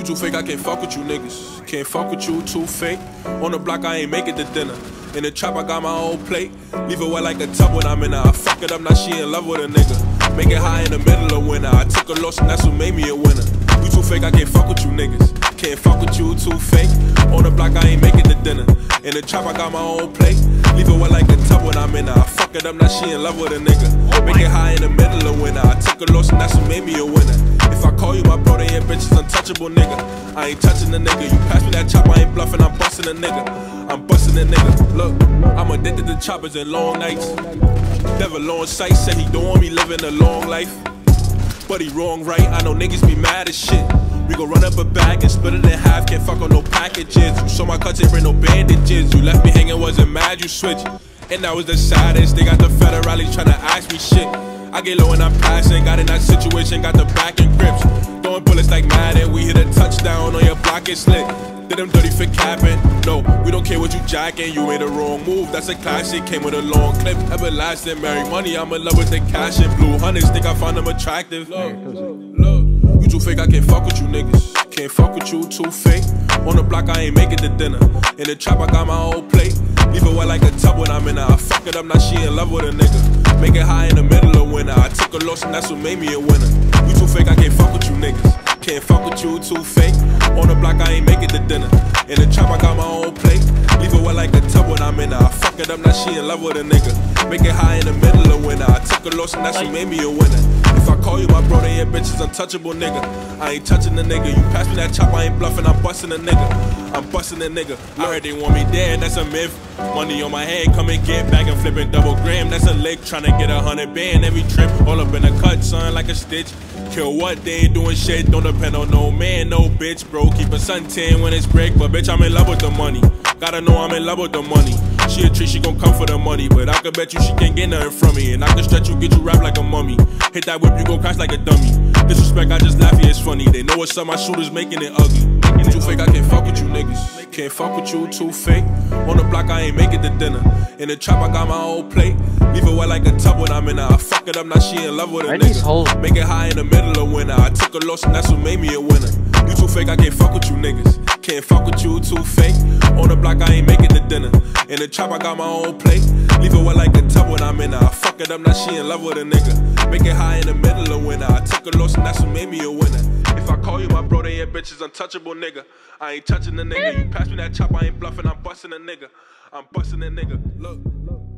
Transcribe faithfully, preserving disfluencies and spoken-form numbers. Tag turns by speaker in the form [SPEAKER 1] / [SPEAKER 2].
[SPEAKER 1] You too fake, I can't fuck with you niggas. Can't fuck with you, too fake. On the block, I ain't make it to dinner. In the trap, I got my own plate. Leave her wet like a tub when I'm in her. I fuck it up, now she in love with a nigga. Make it high in the middle of winter. I took a loss and that's what made me a winner. You too fake, I can't fuck with you niggas. Can't fuck with you, too fake. On the block, I ain't make it to dinner. In the trap, I got my own plate. Leave her wet like a tub when I'm in her. I fuck it up, now she in love with a nigga. Make it high in the middle of winter. I took a loss and that's what made me a winner. If I call you my bro, then your bitch is untouchable, nigga. I ain't touching the nigga. You pass me that chop, I ain't bluffing, I'm busting a nigga. I'm busting a nigga. Look, I'm addicted to choppers and long nights. Devil on sight, said he don't want me living a long life. But he wrong, right? I know niggas be mad as shit. We gon' run up a bag and split it in half. Can't fuck on no packages. You saw my cuts, ain't bring no bandages. You left me hanging, wasn't mad, you switched. And that was the saddest. They got the federales tryna ask me shit. I get low and I'm passing. Got in that situation, got the back and grips. Throwing bullets like Madden. We hit a touchdown on your block and slit. Did them dirty for capping. No, we don't care what you jacking. You made a wrong move, that's a classic. Came with a long clip, everlasting. Marry money, I'm in love with the cash and blue hunters. Think I found them attractive. Look, look, you too fake, I can't fuck with you niggas. Can't fuck with you, too fake. On the block, I ain't make it to dinner. In the trap, I got my own plate. Leave it wet like a tub when I'm in her. I fuck it up, now she in love with a nigga. Make it high in the middle of winter. I took a loss and that's what made me a winner. You too fake, I can't fuck with you niggas. Can't fuck with you, too fake. On the block, I ain't make it to dinner. In the trap, I got my own plate. Leave it wet like a tub when I'm in her. I fuck it up, now she in love with a nigga. Make it high in the middle of winter. I took a loss and that's what made me a winner. If I call you my bro, then your bitch is untouchable, nigga. I ain't touching the nigga. You pass me that chop, I ain't bluffing, I'm busting a nigga. I'm busting a nigga. I heard they want me dead, that's a myth. Money on my head, come and get back and flipping double gram. That's a lick, tryna get a hundred band every trip. All up in a cut, son, like a stitch. Kill what? They ain't doing shit. Don't depend on no man, no bitch, bro. Keep a suntan when it's break, but bitch, I'm in love with the money. Gotta know I'm in love with the money. She a tree, she gon' come for the money, but I could bet you she can't get nothing from me. And I can stretch you, get you wrapped like a mummy. Hit that whip, you gon' crash like a dummy. Disrespect, I just laugh, yeah, it's funny. They know what's up, my shooters making it ugly. You too fake, I can't fuck with you niggas. Can't fuck with you, too fake. On the block, I ain't make it to dinner. In the trap, I got my own plate. Leave it wet like a tub when I'm in her. I fuck it up, now she in love with a nigga. Make it high in the middle of winter. I took a loss and that's what made me a winner. You too fake, I can't fuck with you niggas. Can't fuck with you, too fake. On the block, I ain't make it to dinner. In the trap, I got my own plate. Leave it wet like a tub when I'm in her. I fuck it up, now she in love with a nigga. Make it high in the middle of winter. I took a loss and that's what made me a winner. If I call you my bro, then your bitch is untouchable, nigga. I ain't touching the nigga. You pass me that chop, I ain't bluffing, I'm busting a nigga. I'm busting a nigga. Look.